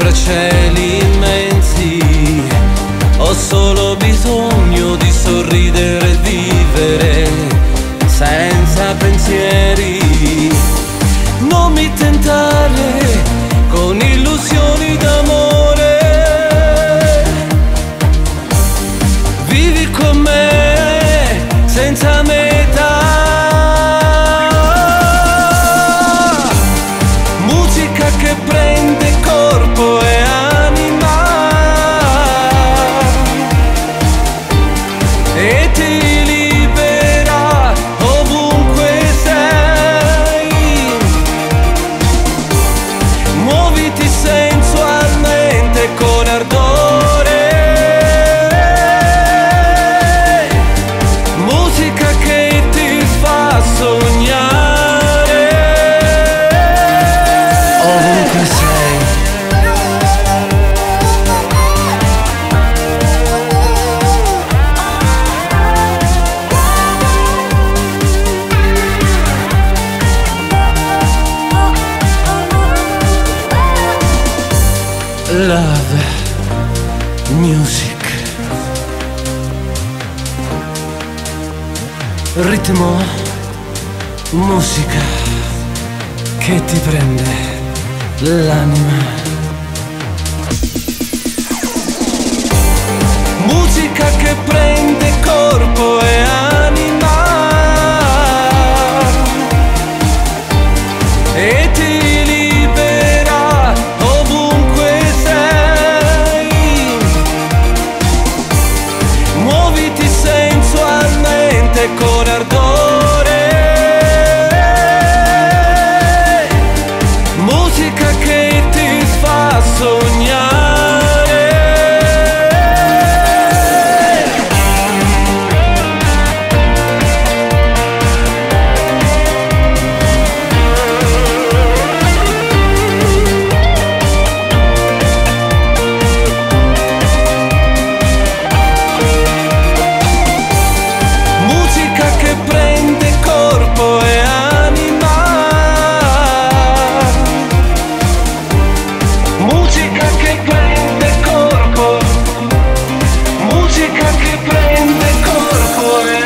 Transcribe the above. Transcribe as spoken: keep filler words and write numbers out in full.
sopra cieli immensi. Ho solo bisogno di sorridere e vivere senza pensieri. Non mi tentare con illusioni d'amore. Vivi con me senza metà. Musica che prende corpo e anima e ti libera ovunque sei. Muoviti sensualmente con ardore. Musica che ti fa sognare ovunque sei. Love music, ritmo, musica che ti prende l'anima. Musica che prende corpo e anima e ti libera ovunque sei. Muoviti sensualmente con ardore. Musica che ti fa sognare. Musica che prende corpo e anima. Musica che prende corpo. Musica che prende corpo e